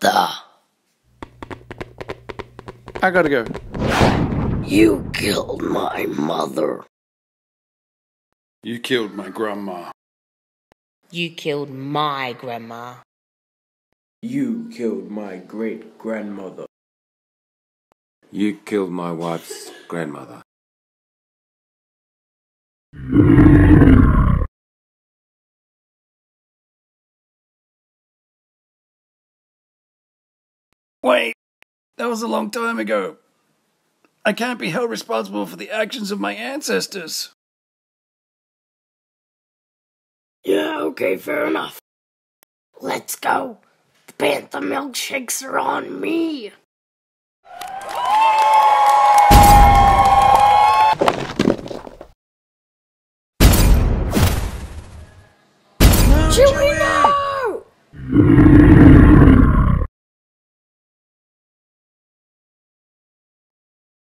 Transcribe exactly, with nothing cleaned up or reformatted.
the? I gotta go. You killed my mother. You killed my grandma. You killed my grandma. You killed my great-grandmother. You killed my wife's grandmother. Wait, that was a long time ago. I can't be held responsible for the actions of my ancestors. Yeah, okay, fair enough. Let's go. The Panther milkshakes are on me. Chewie, no!